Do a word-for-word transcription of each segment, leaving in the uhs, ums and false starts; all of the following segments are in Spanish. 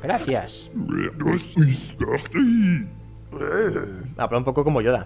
Gracias. Habla un poco como Yoda.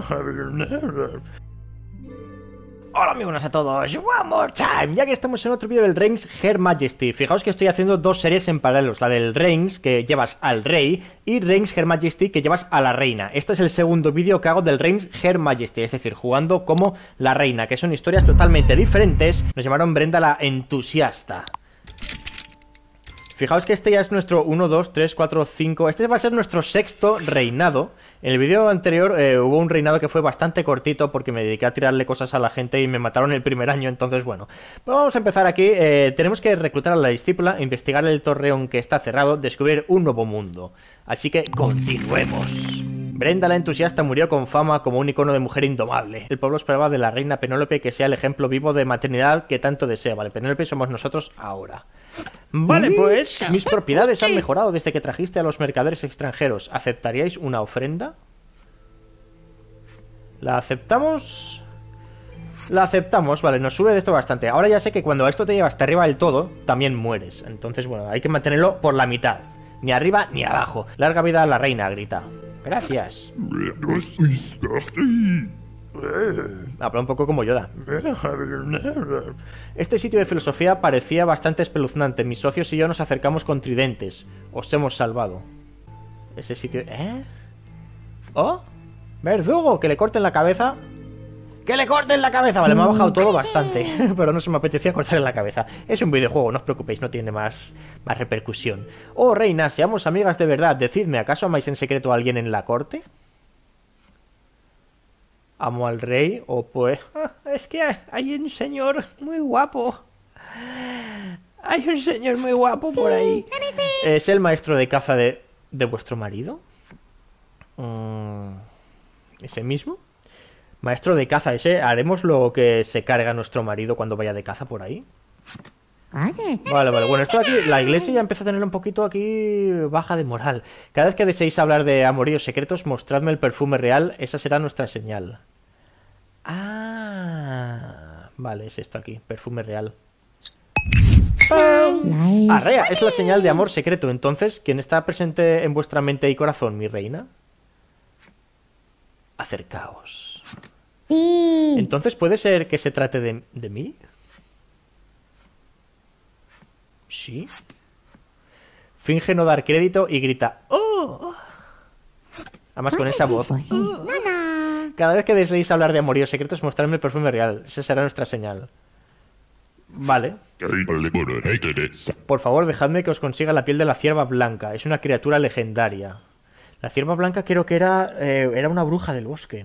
Hola amigos a todos, one more time. Ya que estamos en otro vídeo del Reigns Her Majesty. Fijaos que estoy haciendo dos series en paralelos. La del Reigns, que llevas al rey, y Reigns Her Majesty, que llevas a la reina. Este es el segundo vídeo que hago del Reigns Her Majesty, es decir, jugando como la reina, que son historias totalmente diferentes. Nos llamaron Brenda la entusiasta. Fijaos que este ya es nuestro uno, dos, tres, cuatro, cinco... Este va a ser nuestro sexto reinado. En el vídeo anterior eh, hubo un reinado que fue bastante cortito porque me dediqué a tirarle cosas a la gente y me mataron el primer año, entonces bueno. Pues vamos a empezar aquí. Eh, tenemos que reclutar a la discípula, investigar el torreón que está cerrado, descubrir un nuevo mundo. Así que continuemos. Brenda la entusiasta murió con fama como un icono de mujer indomable. El pueblo esperaba de la reina Penélope que sea el ejemplo vivo de maternidad que tanto desea. Vale, Penélope somos nosotros ahora. Vale, pues mis propiedades han mejorado desde que trajiste a los mercaderes extranjeros. ¿Aceptaríais una ofrenda? ¿La aceptamos? La aceptamos, vale, nos sube de esto bastante. Ahora ya sé que cuando esto te lleva hasta arriba del todo, también mueres. Entonces, bueno, hay que mantenerlo por la mitad. Ni arriba ni abajo. Larga vida a la reina, grita. Gracias. Habla un poco como Yoda. Este sitio de filosofía parecía bastante espeluznante. Mis socios y yo nos acercamos con tridentes. Os hemos salvado. Ese sitio... ¿Eh? ¿Oh? Verdugo, que le corten la cabeza. ¡Que le corten la cabeza! Vale, me ha bajado todo bastante. Pero no se me apetecía cortarle la cabeza. Es un videojuego, no os preocupéis, no tiene más, más repercusión. Oh, reina, seamos amigas de verdad. Decidme, ¿acaso amáis en secreto a alguien en la corte? Amo al rey, o pues... Es que hay un señor muy guapo. Hay un señor muy guapo por ahí. ¿Es el maestro de caza de, de vuestro marido? ¿Ese mismo? Maestro de caza, ese. ¿Haremos lo que se carga nuestro marido cuando vaya de caza por ahí? Vale, vale, bueno, esto aquí, la iglesia ya empieza a tener un poquito aquí baja de moral. Cada vez que deseéis hablar de amoríos secretos, mostradme el perfume real, esa será nuestra señal. Ah, vale, es esto aquí, perfume real. Arrea, es la señal de amor secreto. Entonces, ¿quién está presente en vuestra mente y corazón, mi reina? Acercaos. Entonces, ¿puede ser que se trate de, de mí? Sí. Finge no dar crédito y grita ¡oh! Además con esa voz. Oh. Cada vez que deseéis hablar de amoríos secretos, mostradme el perfume real. Esa será nuestra señal. Vale. Por favor, dejadme que os consiga la piel de la cierva blanca. Es una criatura legendaria. La cierva blanca creo que era, eh, era una bruja del bosque.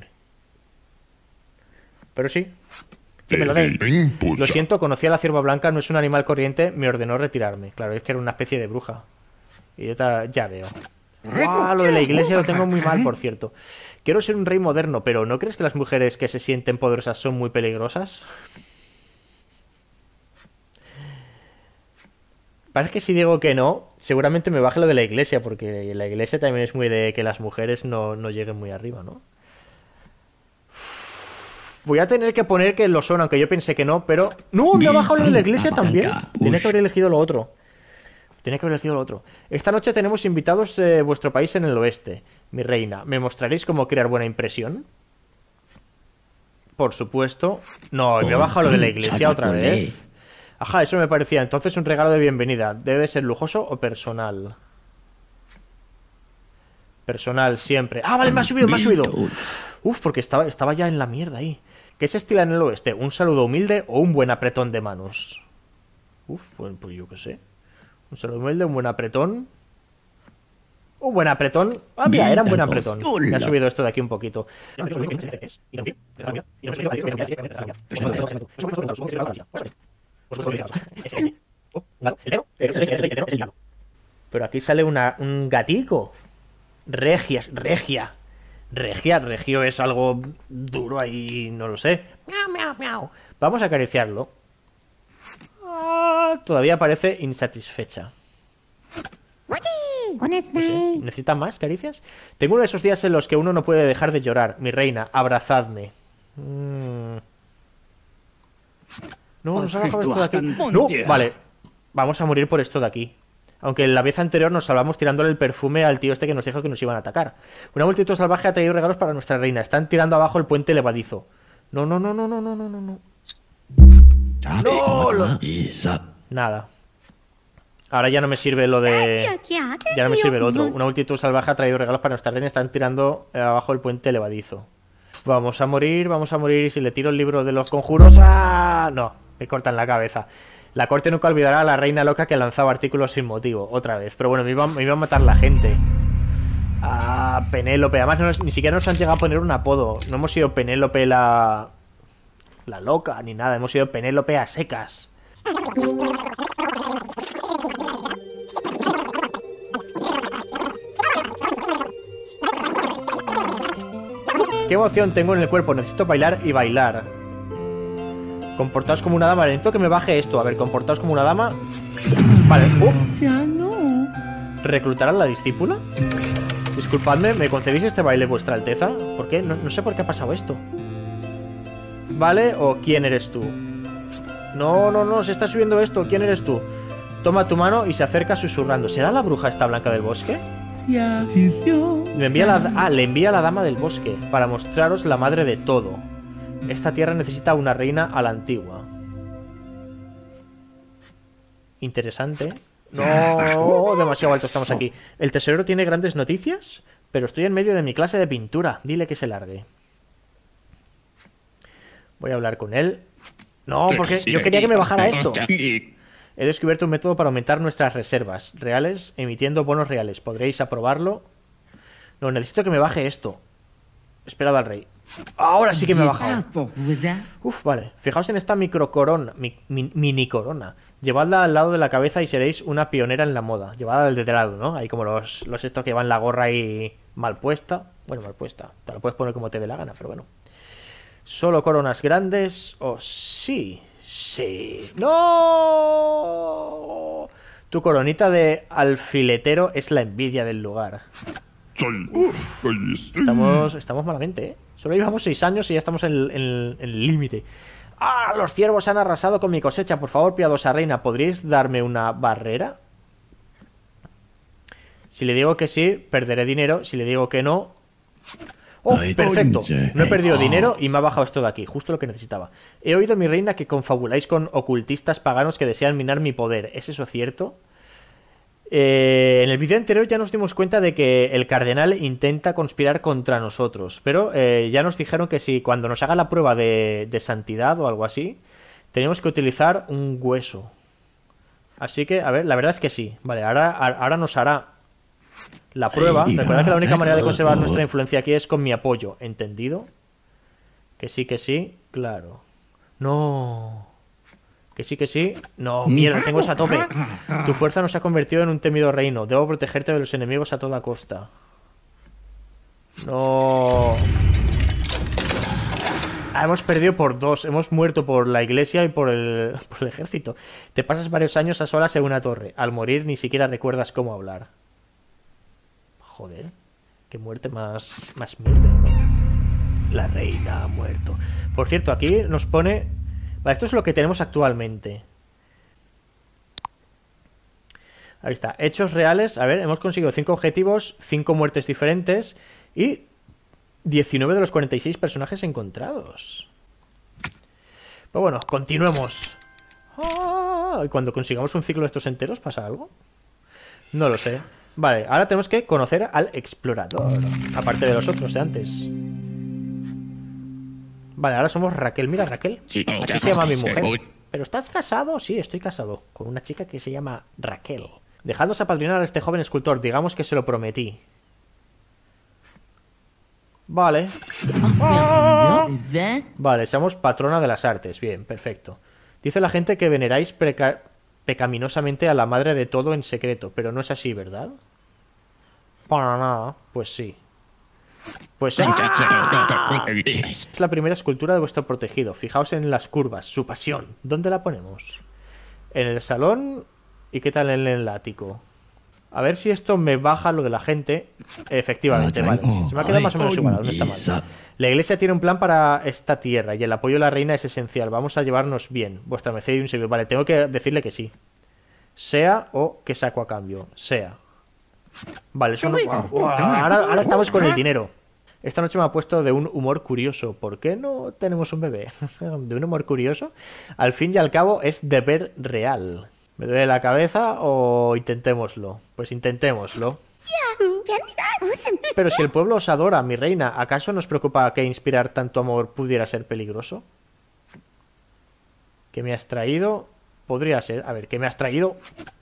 Pero sí. Que me lo den. Lo siento, conocí a la cierva blanca, no es un animal corriente, me ordenó retirarme. Claro, es que era una especie de bruja. Y yo ta... ya veo. ¡Wow! Lo de la iglesia lo tengo muy mal, por cierto. Quiero ser un rey moderno, pero ¿no crees que las mujeres que se sienten poderosas son muy peligrosas? Parece que si digo que no, seguramente me baje lo de la iglesia, porque la iglesia también es muy de que las mujeres no, no lleguen muy arriba, ¿no? Voy a tener que poner que lo son, aunque yo pensé que no, pero... ¡No! Me ha bajado lo de la iglesia también. Tenía que haber elegido lo otro. Tenía que haber elegido lo otro. Esta noche tenemos invitados de eh, vuestro país en el oeste. Mi reina, ¿me mostraréis cómo crear buena impresión? Por supuesto. No, me ha bajado lo de la iglesia otra vez. Ajá, eso me parecía. Entonces un regalo de bienvenida. ¿Debe de ser lujoso o personal? Personal, siempre. ¡Ah, vale! Me ha subido, me ha subido. Uf, porque estaba, estaba ya en la mierda ahí. ¿Qué se estila en el oeste? ¿Un saludo humilde o un buen apretón de manos? Uf, pues, pues yo qué sé. Un saludo humilde, un buen apretón. Un buen apretón. Ah, mira, era un buen apretón. Me ha subido esto de aquí un poquito. Pero aquí sale una, un gatico. Regias, regia. Regia, regio es algo duro ahí, no lo sé. Miau, miau, miau. Vamos a acariciarlo. Ah, todavía parece insatisfecha. No sé, ¿necesita más caricias? Tengo uno de esos días en los que uno no puede dejar de llorar. Mi reina, abrazadme. Mm. No, nos ha bajado esto de aquí. No, vale. Vamos a morir por esto de aquí. Aunque la vez anterior nos salvamos tirándole el perfume al tío este que nos dijo que nos iban a atacar. Una multitud salvaje ha traído regalos para nuestra reina. Están tirando abajo el puente levadizo. No, no, no, no, no, no, no, no, no. No, lo... Nada. Ahora ya no me sirve lo de... Ya no me sirve el otro. Una multitud salvaje ha traído regalos para nuestra reina. Están tirando abajo el puente levadizo. Vamos a morir, vamos a morir. Y si le tiro el libro de los conjuros... ¡Ah! No, me cortan la cabeza. La corte nunca olvidará a la reina loca que lanzaba artículos sin motivo. Otra vez. Pero bueno, me iba, me iba a matar la gente. Ah, Penélope. Además, no, ni siquiera nos han llegado a poner un apodo. No hemos sido Penélope la... La loca, ni nada. Hemos sido Penélope a secas. ¿Qué emoción tengo en el cuerpo? Necesito bailar y bailar. Comportaos como una dama. Necesito que me baje esto. A ver, comportaos como una dama. Vale. Uh. ¿Reclutar a la discípula? Disculpadme, ¿me concedéis este baile, vuestra alteza? ¿Por qué? No, no sé por qué ha pasado esto. ¿Vale? ¿O quién eres tú? No, no, no, se está subiendo esto. ¿Quién eres tú? Toma tu mano y se acerca susurrando. ¿Será la bruja esta blanca del bosque? Le envía la, ah, le envía a la dama del bosque para mostraros la madre de todo. Esta tierra necesita una reina a la antigua. Interesante. No, demasiado alto estamos aquí. El tesorero tiene grandes noticias, pero estoy en medio de mi clase de pintura. Dile que se largue. Voy a hablar con él. No, porque yo quería que me bajara esto. He descubierto un método para aumentar nuestras reservas reales emitiendo bonos reales. ¿Podréis aprobarlo? No, necesito que me baje esto. Esperad al rey. Ahora sí que me he bajado. Uf, vale. Fijaos en esta microcorona, mi, mi, mini corona. Llevadla al lado de la cabeza y seréis una pionera en la moda. Llevadla al de lado, ¿no? Ahí como los, los estos que llevan la gorra ahí mal puesta. Bueno, mal puesta. Te la puedes poner como te dé la gana, pero bueno. ¿Solo coronas grandes? Oh, sí. Sí. ¡No! Tu coronita de alfiletero es la envidia del lugar. Uf, estamos, estamos malamente, ¿eh? Solo llevamos seis años y ya estamos en el límite. ¡Ah! Los ciervos han arrasado con mi cosecha. Por favor, piadosa reina, ¿podríais darme una barrera? Si le digo que sí, perderé dinero. Si le digo que no... ¡Oh! Perfecto. No he perdido dinero y me ha bajado esto de aquí. Justo lo que necesitaba. He oído, mi reina, que confabuláis con ocultistas paganos que desean minar mi poder. ¿Es eso cierto? Eh, en el vídeo anterior ya nos dimos cuenta de que el cardenal intenta conspirar contra nosotros, pero eh, ya nos dijeron que si cuando nos haga la prueba de, de santidad o algo así, tenemos que utilizar un hueso. Así que, a ver, la verdad es que sí. Vale, ahora, ahora nos hará la prueba. Recuerda que la única manera de conservar nuestra influencia aquí es con mi apoyo. ¿Entendido? Que sí, que sí, claro. No... Que sí, que sí. No, mierda, tengo esa tope. Tu fuerza nos ha convertido en un temido reino. Debo protegerte de los enemigos a toda costa. No. Ah, hemos perdido por dos. Hemos muerto por la iglesia y por el, por el ejército. Te pasas varios años a solas en una torre. Al morir ni siquiera recuerdas cómo hablar. Joder. Qué muerte más, más mierda, ¿no? La reina ha muerto. Por cierto, aquí nos pone... Vale, esto es lo que tenemos actualmente. Ahí está. Hechos reales. A ver, hemos conseguido cinco objetivos, cinco muertes diferentes y diecinueve de los cuarenta y seis personajes encontrados. Pues bueno, continuemos. Ah, ¿y cuando consigamos un ciclo de estos enteros pasa algo? No lo sé. Vale, ahora tenemos que conocer al explorador. Aparte de los otros de antes. Vale, ahora somos Raquel. Mira, Raquel. Sí, así se llama mi mujer. ¿Pero estás casado? Sí, estoy casado. Con una chica que se llama Raquel. Dejadnos apadrinar a este joven escultor. Digamos que se lo prometí. Vale. ¡Ah! Vale, somos patrona de las artes. Bien, perfecto. Dice la gente que veneráis pecaminosamente a la madre de todo en secreto. Pero no es así, ¿verdad? Para nada. Pues sí. Pues ¡ah! Es la primera escultura de vuestro protegido. Fijaos en las curvas, su pasión. ¿Dónde la ponemos? ¿En el salón? ¿Y qué tal en el ático? A ver si esto me baja lo de la gente. Efectivamente, vale. Se me ha quedado más o menos igual, no está mal. La iglesia tiene un plan para esta tierra y el apoyo de la reina es esencial. Vamos a llevarnos bien. Vuestra merced y un servicio. Vale, tengo que decirle que sí. Sea o ¿qué saco a cambio? Sea. Vale, eso no... Wow, ahora, ahora estamos con el dinero. Esta noche me ha puesto de un humor curioso. ¿Por qué no tenemos un bebé? De un humor curioso. Al fin y al cabo es deber real. ¿Me duele la cabeza o intentémoslo? Pues intentémoslo. Pero si el pueblo os adora, mi reina, ¿acaso nos preocupa que inspirar tanto amor pudiera ser peligroso? ¿Qué me has traído? Podría ser. A ver, ¿qué me has traído?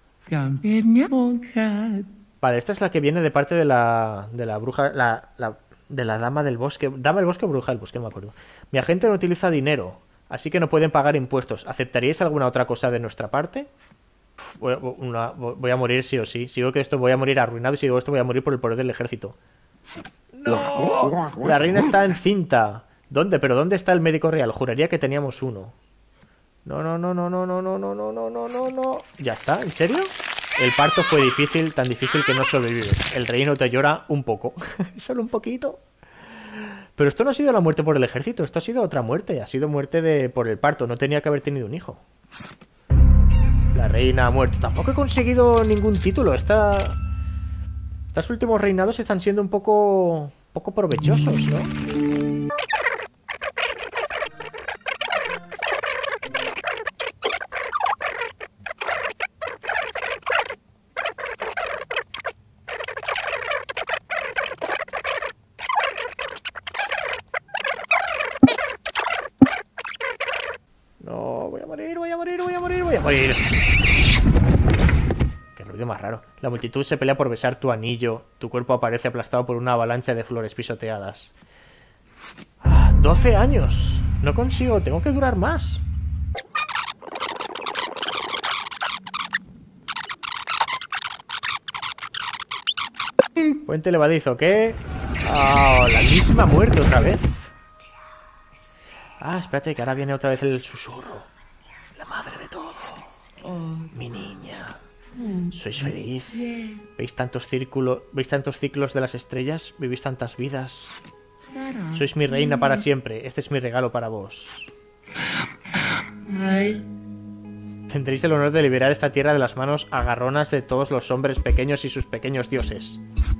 Vale, esta es la que viene de parte de la, de la bruja, la, la, de la dama del bosque. Dama del bosque o bruja del bosque, no me acuerdo. Mi agente no utiliza dinero, así que no pueden pagar impuestos. ¿Aceptaríais alguna otra cosa de nuestra parte? Voy, una, voy a morir sí o sí. Si digo que esto voy a morir arruinado y si digo esto voy a morir por el poder del ejército. ¡No! La reina está encinta. ¿Dónde? ¿Pero dónde está el médico real? Juraría que teníamos uno. No, no, no, no, no, no, no, no, no, no, no, no, no. ¿Ya está? ¿En serio? El parto fue difícil, tan difícil que no sobrevives. El reino te llora un poco. Solo un poquito. Pero esto no ha sido la muerte por el ejército, esto ha sido otra muerte. Ha sido muerte de por el parto, no tenía que haber tenido un hijo. La reina ha muerto. Tampoco he conseguido ningún título. Esta... Estos últimos reinados están siendo un poco... poco provechosos, ¿no? No, voy a morir, voy a morir, voy a morir, voy a morir. Qué ruido más raro. La multitud se pelea por besar tu anillo. Tu cuerpo aparece aplastado por una avalancha de flores pisoteadas. Ah, ¡doce años! No consigo, tengo que durar más. Puente levadizo, ¿qué? Ah, la misma muerte otra vez. Ah, espérate, que ahora viene otra vez el susurro. La madre de todo. Mi niña. ¿Sois feliz? ¿Veis tantos círculos, veis tantos ciclos de las estrellas? ¿Vivís tantas vidas? Sois mi reina para siempre. Este es mi regalo para vos. Tendréis el honor de liberar esta tierra de las manos agarronas de todos los hombres pequeños y sus pequeños dioses.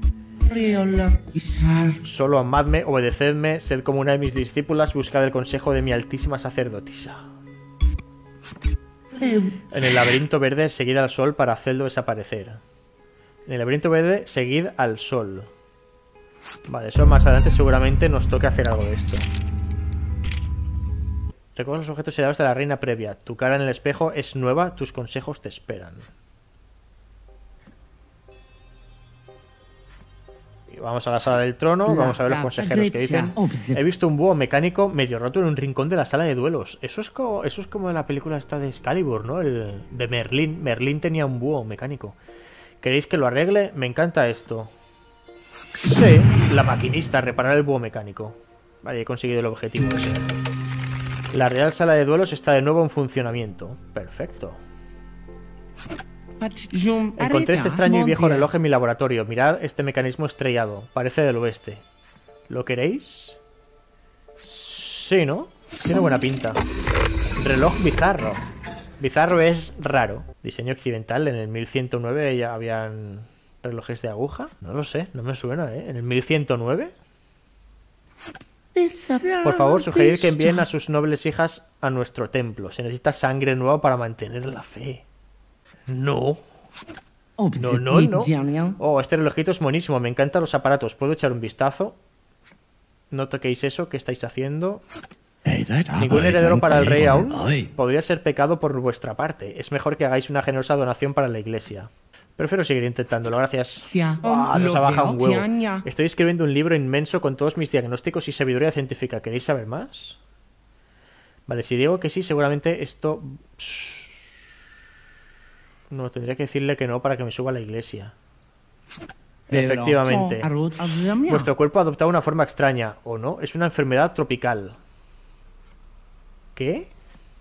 Solo amadme, obedecedme, sed como una de mis discípulas, buscad el consejo de mi altísima sacerdotisa. En el laberinto verde, seguid al sol para hacerlo desaparecer. En el laberinto verde, seguid al sol. Vale, eso más adelante seguramente nos toque hacer algo de esto. Recoge los objetos heredados de la reina previa. Tu cara en el espejo es nueva, tus consejos te esperan. Y vamos a la sala del trono, vamos a ver los consejeros que dicen. He visto un búho mecánico medio roto en un rincón de la sala de duelos. Eso es como, eso es como en la película esta de Excalibur, ¿no? El de Merlín. Merlín tenía un búho mecánico. ¿Queréis que lo arregle? Me encanta esto. Sí, la maquinista, reparar el búho mecánico. Vale, he conseguido el objetivo ese. La real sala de duelos está de nuevo en funcionamiento. Perfecto. Encontré este extraño y viejo reloj en mi laboratorio. Mirad este mecanismo estrellado. Parece del oeste. ¿Lo queréis? Sí, ¿no? Tiene buena pinta. Reloj bizarro. Bizarro es raro. Diseño occidental. En el mil ciento nueve ya habían relojes de aguja. No lo sé, no me suena, ¿eh? ¿En el mil ciento nueve? Por favor, sugerir que envíen a sus nobles hijas a nuestro templo. Se necesita sangre nueva para mantener la fe. No. No, no, no. Oh, este relojito es buenísimo. Me encantan los aparatos. ¿Puedo echar un vistazo? No toquéis eso. ¿Qué estáis haciendo? ¿Ningún heredero para el rey aún? Podría ser pecado por vuestra parte. Es mejor que hagáis una generosa donación para la iglesia. Prefiero seguir intentándolo, gracias. Oh, nos ha bajado un huevo. Estoy escribiendo un libro inmenso con todos mis diagnósticos y sabiduría científica. ¿Queréis saber más? Vale, si digo que sí, seguramente esto... No, tendría que decirle que no para que me suba a la iglesia. Efectivamente. Vuestro cuerpo ha adoptado una forma extraña, ¿o no? Es una enfermedad tropical. ¿Qué?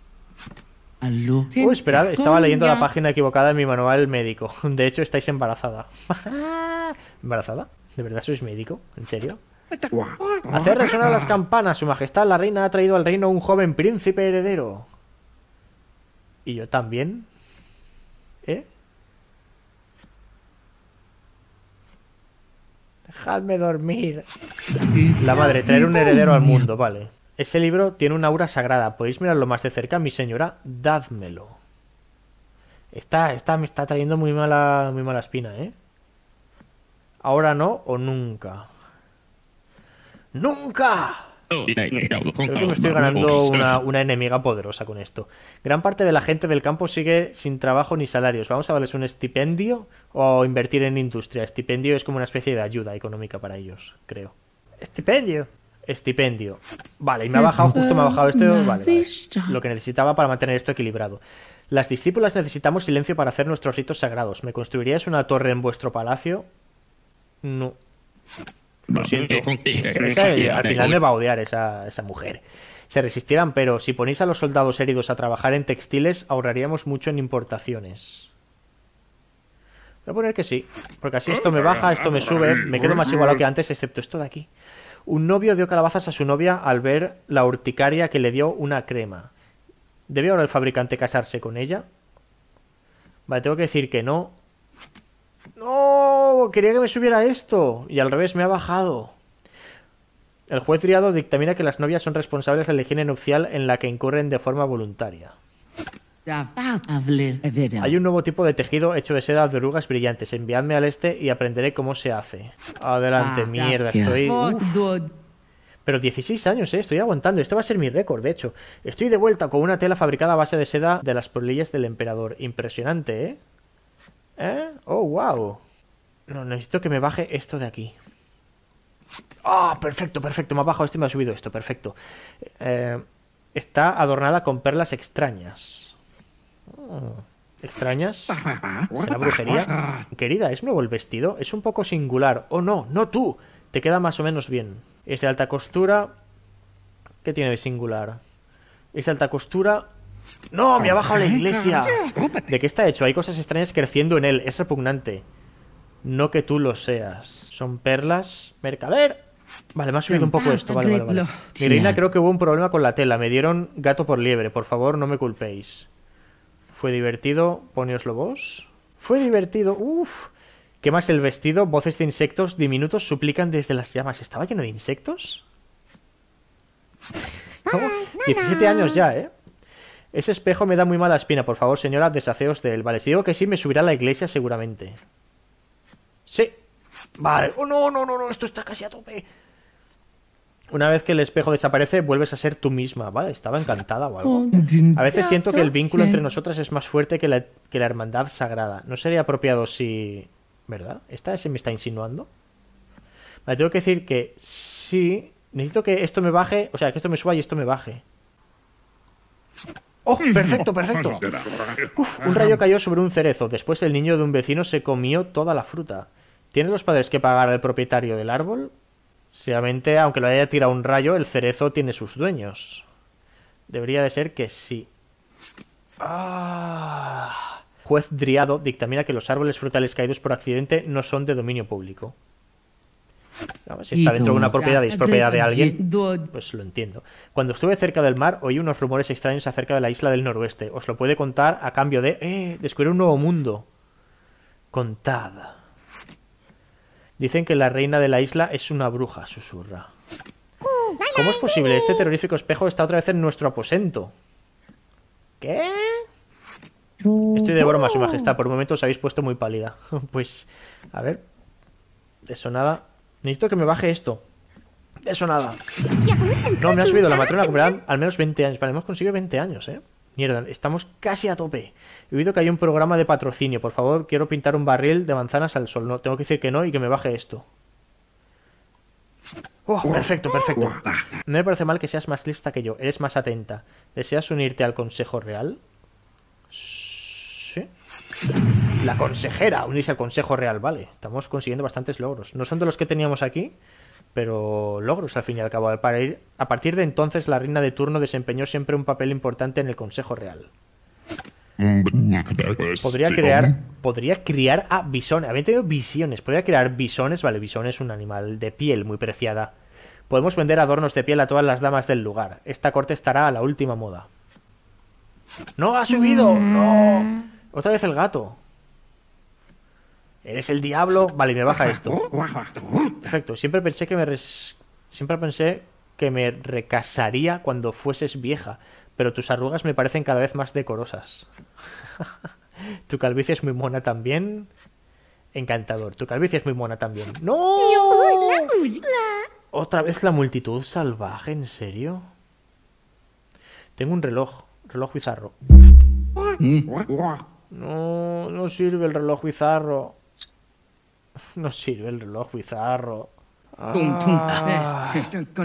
Oh, esperad, estaba leyendo la página equivocada en mi manual médico. De hecho, estáis embarazada. ¿Embarazada? ¿De verdad sois médico? ¿En serio? Hacer resonar las campanas. Su majestad la reina ha traído al reino un joven príncipe heredero. ¿Y yo también? ¿Eh? Dejadme dormir. La madre, traer un heredero al mundo, vale. Ese libro tiene una aura sagrada. ¿Podéis mirarlo más de cerca, mi señora? Dádmelo. Esta, esta me está trayendo muy mala, muy mala espina, ¿eh? Ahora no o nunca. ¡Nunca! Creo que me estoy ganando una, una enemiga poderosa con esto. Gran parte de la gente del campo sigue sin trabajo ni salarios. ¿Vamos a darles un estipendio o invertir en industria? Estipendio es como una especie de ayuda económica para ellos, creo. Estipendio. Estipendio. Vale, y me ha bajado, justo me ha bajado esto. Vale, vale. Lo que necesitaba para mantener esto equilibrado. Las discípulas necesitamos silencio para hacer nuestros ritos sagrados. ¿Me construirías una torre en vuestro palacio? No. Lo siento. Esa, al final me va a odiar esa, esa mujer. Se resistirán, pero si ponéis a los soldados heridos a trabajar en textiles, ahorraríamos mucho en importaciones. Voy a poner que sí, porque así esto me baja, esto me sube, me quedo más igualado que antes, excepto esto de aquí. Un novio dio calabazas a su novia al ver la urticaria que le dio una crema. ¿Debe ahora el fabricante casarse con ella? Vale, tengo que decir que no. ¡No! Quería que me subiera esto. Y al revés, me ha bajado. El juez triado dictamina que las novias son responsables de la higiene nupcial en la que incurren de forma voluntaria. Hay un nuevo tipo de tejido hecho de seda de orugas brillantes. Enviadme al este y aprenderé cómo se hace. Adelante, mierda, estoy... Uf. Pero dieciséis años, eh, estoy aguantando. Esto va a ser mi récord, de hecho. Estoy de vuelta con una tela fabricada a base de seda de las polillas del emperador. Impresionante, ¿eh? ¿Eh? Oh, wow. No, necesito que me baje esto de aquí. Ah, oh, perfecto, perfecto. Me ha bajado esto y me ha subido esto. Perfecto. Eh, está adornada con perlas extrañas. Oh, ¿extrañas? ¿Será brujería? Querida, ¿es nuevo el vestido? Es un poco singular. Oh, no, no tú. Te queda más o menos bien. Es de alta costura. ¿Qué tiene de singular? Es de alta costura. ¡No! ¡Me ha bajado la iglesia! ¿De qué está hecho? Hay cosas extrañas creciendo en él. Es repugnante. No que tú lo seas. Son perlas. ¡Mercader! Vale, me ha subido un poco esto. Vale, vale, vale. Mi reina, creo que hubo un problema con la tela. Me dieron gato por liebre. Por favor, no me culpéis. Fue divertido. Poneoslo vos. Fue divertido. Uf. ¿Qué más el vestido? Voces de insectos diminutos suplican desde las llamas. ¿Estaba lleno de insectos? ¿Cómo? diecisiete años ya, ¿eh? Ese espejo me da muy mala espina. Por favor, señora, deshaceos de él. Vale, si digo que sí, me subirá a la iglesia seguramente. Sí. Vale. Oh, no, no, no, no. Esto está casi a tope. Una vez que el espejo desaparece, vuelves a ser tú misma. Vale, estaba encantada o algo. A veces siento que el vínculo entre nosotras es más fuerte que la, que la hermandad sagrada. ¿No sería apropiado si... ¿Verdad? ¿Esta se me está insinuando? Vale, tengo que decir que sí. Necesito que esto me baje. O sea, que esto me suba y esto me baje. ¡Oh! ¡Perfecto, perfecto! Uf, un rayo cayó sobre un cerezo. Después el niño de un vecino se comió toda la fruta. ¿Tienen los padres que pagar al propietario del árbol? Seguramente, aunque lo haya tirado un rayo, el cerezo tiene sus dueños. Debería de ser que sí. ¡Ah! Juez Driado dictamina que los árboles frutales caídos por accidente no son de dominio público. Vamos, si está dentro de una propiedad y es propiedad de alguien, pues lo entiendo. Cuando estuve cerca del mar, oí unos rumores extraños acerca de la isla del noroeste. Os lo puede contar a cambio de... ¡Eh! Descubrir un nuevo mundo. Contad. Dicen que la reina de la isla es una bruja, susurra. ¿Cómo es posible? Este terrorífico espejo está otra vez en nuestro aposento. ¿Qué? Estoy de broma, su majestad. Por un momento os habéis puesto muy pálida. Pues, a ver. De eso nada. Necesito que me baje esto. De eso nada. No, me ha subido la matrona. Cumplirá al menos veinte años. Vale, hemos conseguido veinte años, ¿eh? Mierda, estamos casi a tope. He oído que hay un programa de patrocinio. Por favor, quiero pintar un barril de manzanas al sol. No, tengo que decir que no y que me baje esto. Oh, perfecto, perfecto. No me parece mal que seas más lista que yo. Eres más atenta. ¿Deseas unirte al Consejo Real? Sí. La consejera, unirse al Consejo Real, vale. Estamos consiguiendo bastantes logros. No son de los que teníamos aquí, pero logros al fin y al cabo. Para ir, a partir de entonces, la reina de turno desempeñó siempre un papel importante en el Consejo Real. Podría crear, podría criar a bisones. Había tenido visiones. Podría crear bisones. Vale, bisón es un animal de piel muy preciada. Podemos vender adornos de piel a todas las damas del lugar. Esta corte estará a la última moda. ¡No, ha subido! ¡No! Otra vez el gato. ¿Eres el diablo? Vale, me baja esto. Perfecto. Siempre pensé que me res... Siempre pensé que me recasaría cuando fueses vieja, pero tus arrugas me parecen cada vez más decorosas. Tu calvicie es muy mona también. Encantador. Tu calvicie es muy mona también. ¡No! ¿Otra vez la multitud salvaje? ¿En serio? Tengo un reloj. Reloj bizarro. No, no sirve el reloj bizarro. No sirve el reloj bizarro. Ah.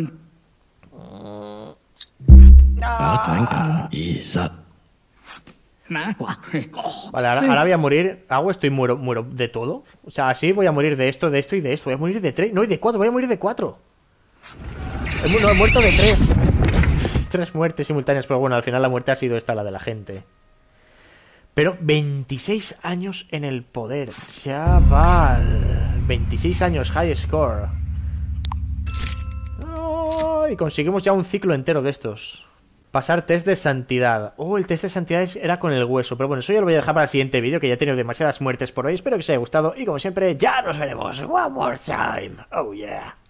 Vale, ahora, ahora voy a morir. Hago esto y muero, muero de todo. O sea, así voy a morir de esto, de esto y de esto. Voy a morir de tres. No, y de cuatro. Voy a morir de cuatro. He, no, he muerto de tres. Tres muertes simultáneas. Pero bueno, al final la muerte ha sido esta, la de la gente. Pero veintiséis años en el poder. Chaval. veintiséis años, high score. Oh, y conseguimos ya un ciclo entero de estos. Pasar test de santidad. Oh, el test de santidad era con el hueso. Pero bueno, eso ya lo voy a dejar para el siguiente vídeo, que ya he tenido demasiadas muertes por hoy. Espero que os haya gustado y como siempre, ya nos veremos. One more time. Oh yeah.